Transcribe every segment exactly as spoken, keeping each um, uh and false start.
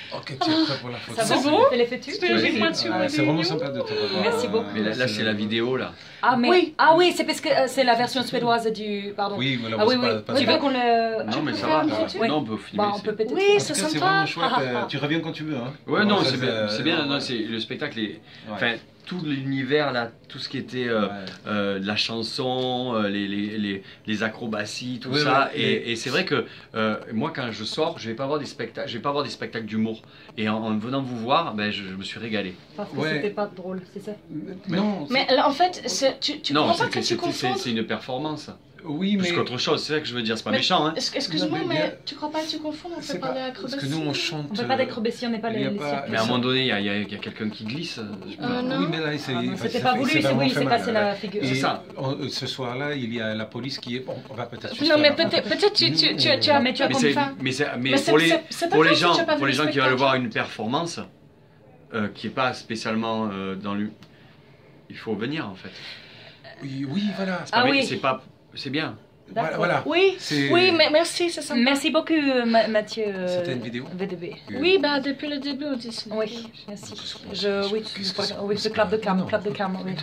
Ok, tu es prêt pour la photo. C'est bon? Les fais-tu? C'est vraiment sympa de te revoir. Merci beaucoup. Mais là, là c'est la vidéo là. Ah mais Oui. ah oui, c'est parce que euh, c'est la version suédoise du pardon. Oui, voilà, Ah oui c'est oui. pas- pas Tu très veux grave. qu'on le Non mais ça peux va. faire une ça photo? va. Non, on peut filmer. Bah, on c'est- peut peut-être. Oui, En tout c'est cas, c'est sympa. vraiment chouette. Ah, ah, euh, ah. Tu reviens quand tu veux. Hein. Ouais, non, Ça, c'est bien, c'est bien, non, c'est le spectacle, est... Ouais. enfin, tout l'univers là, tout ce qui était euh, Ouais. euh, la chanson, euh, les, les, les, les acrobaties, tout Oui, ça, oui, et, et c'est vrai que euh, moi quand je sors, je vais pas voir des spectacles, je vais pas voir des spectacles d'humour, et en, en venant vous voir, ben, je, je me suis régalé. Parce que Ouais. c'était pas drôle, c'est ça. Non, Mais là, en fait, c'est- tu, tu non, comprends pas c'était- que tu c'était- c'est confonds. c'est une performance, oui, plus mais. qu'autre chose, c'est ça que je veux dire, c'est pas Mais- méchant, hein. Est-ce- Excuse-moi, Non, mais mais, bien- tu crois pas que tu confonds? On C'est fait pas. pas Parce d'acrobatie. que nous, on chante. On fait pas d'acrobatie, on n'est pas il y a les. pas- Mais à un moment donné, il y a, il y a- il y a quelqu'un qui glisse. je peux- Euh, non. Oui, mais là, c'est. Ah non, enfin, c'était ça pas fait- voulu, c'est c'est vraiment oui, fait c'est mal, passé ouais. la figure. Et C'est ça. on- ce soir-là, il y a la police qui est. Bon, on va peut-être. juste Non, faire mais la photo. peut-être peut-être tu, tu, tu, tu as Mais tu as Mais comme c'est, ça. mais c'est, mais Mais c'est- pour les, c'est- c'est pas pour les grave si gens, tu as pas vu pour les le gens qui veulent spectacle. voir une performance euh, qui est pas spécialement euh, dans le, il faut venir en fait. Oui, oui, voilà. Ah Mais oui. c'est pas, c'est bien. Voilà, D'accord. voilà. Oui, C'est- oui, mais merci, c'est sympa. Merci beaucoup Ma- Mathieu. euh, C'était une vidéo V D B. Oui, bah depuis le début, on dit ça. Oui, merci. Je oui, oui, ce clap de cam, clap de cam, oui.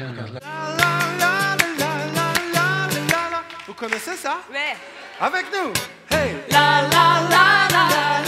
Vous connaissez ça? Ouais. Avec nous. Hey. La la la la la